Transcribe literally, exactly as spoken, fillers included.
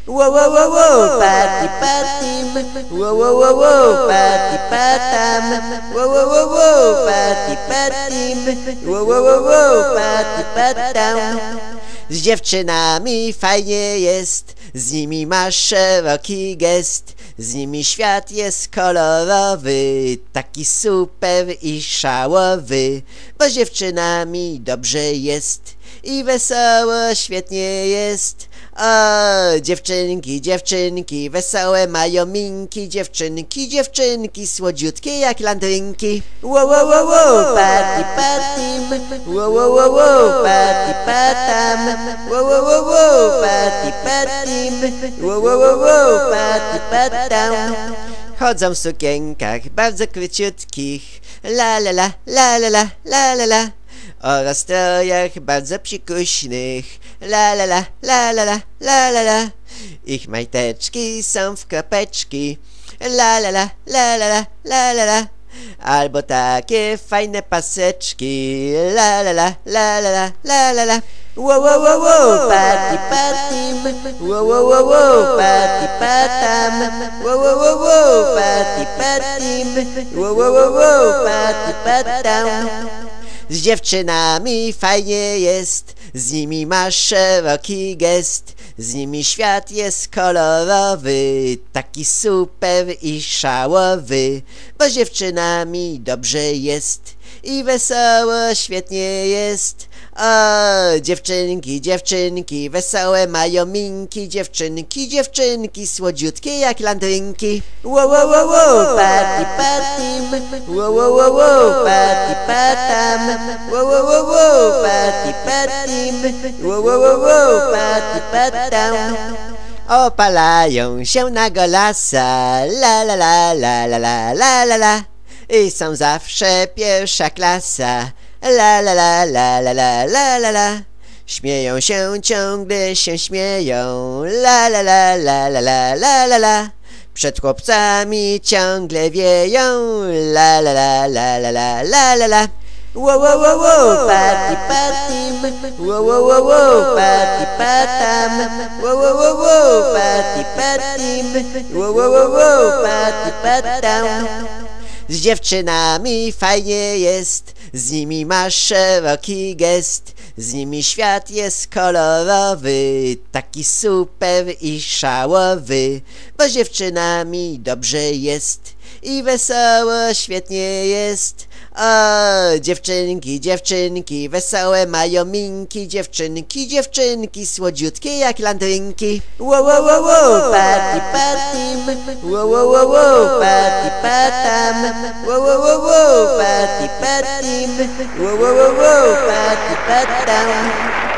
Wow, wow, wow, wow, pati patim. Wow, wow, wow, wow, pati patam. Wow, wow, wow, wow, pati patim. Wow, wow, wow, wow, pati patam. Z dziewczynami fajnie jest, z nimi masz szeroki gest. Z nimi świat jest kolorowy, taki super i szałowy. Bo z dziewczynami dobrze jest i wesoło, świetnie jest. O, dziewczynki, dziewczynki, wesołe mają minki. Dziewczynki, dziewczynki, słodziutkie jak landrynki. Wow, wow, wow, wow, pati patim. Wow, wow, wow, wow, pati patam. Wow, wow, wow, wow, pati patim. Wow, wow, wow, wow, pati patam. Chodzą w sukienkach bardzo króciutkich. La la la, la la la, la la la. O strojach bardzo psikuśnych. La la la, la la la, la la la. Ich majteczki są w kropeczki. La la la, la la la, la la la. Albo takie fajne paseczki. La la la, la la la, la la la. Wow, wow, wow, wow, pati patim. Wow, wow, wow, wow, pati patam. Wow, wow, wow, wow, pati patim. Wow, wow, wow, wow, pati patam. Z dziewczynami fajnie jest, z nimi masz szeroki gest. Z nimi świat jest kolorowy, taki super i szałowy. Bo z dziewczynami dobrze jest i wesoło, świetnie jest. O, dziewczynki, dziewczynki, wesołe mają minki. Dziewczynki, dziewczynki, słodziutkie jak landrynki. Wow, wow, wow, wow, pati patim. Wow, wow, wow, wow, pati patam. Wow, wow, wow, wow, pati patim. Wow, wow, wow, wow, pati patam. Opalają się na golasa. La la la la la la la la la. I są zawsze pierwsza klasa. La la la la la la la la la. Śmieją się, ciągle się śmieją. La la la la la la la la la. Przed chłopcami ciągle wieją. La la la la la la la la la. Wow, wow, wow, wow, pati patim. Wow, wow, wow, wow, pati patam. Wow, wow, wow, wow, pati patim. Wow, wow, wow, wow, pati patam. Z dziewczynami fajnie jest, z nimi masz szeroki gest. Z nimi świat jest kolorowy, taki super i szałowy. Bo z dziewczynami dobrze jest i wesoło, świetnie jest. O, dziewczynki, dziewczynki, wesołe mają minki. Dziewczynki, dziewczynki, słodziutkie jak landrynki. Wow, wow, wow, wow, pati patim. Wow, wow, wow, wow, pati patam. Wow, wow, wow, wow, pati patim. Wow, wow, wow, wow, pati patam.